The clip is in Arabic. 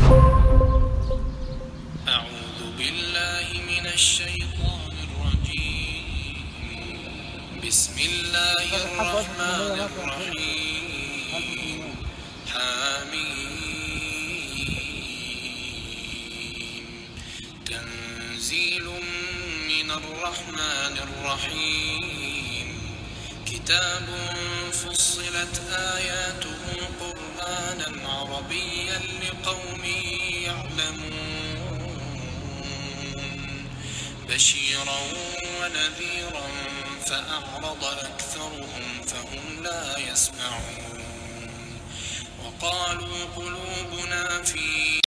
أعوذ بالله من الشيطان الرجيم. بسم الله الرحمن الرحيم. حميم. تنزيل من الرحمن الرحيم. كتاب فصلت آياته قرآنا عربيا لقوم يعلمون بشيرا ونذيرا فأعرض أكثرهم فهم لا يسمعون وقالوا قلوبنا في